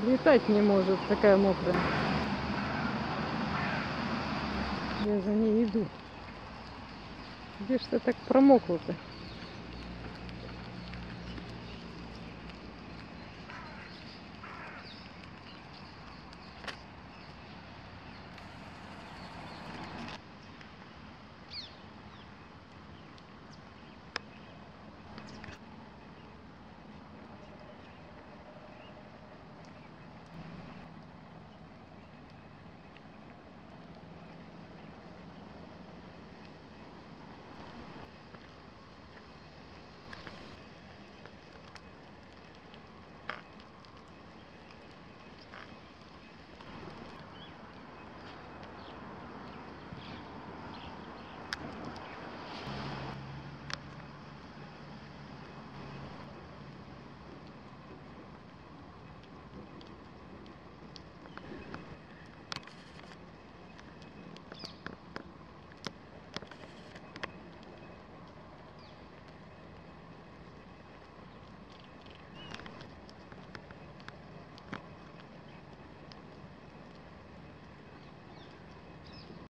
Летать не может, такая мокрая. Я за ней иду. Где ж ты так промокла-то?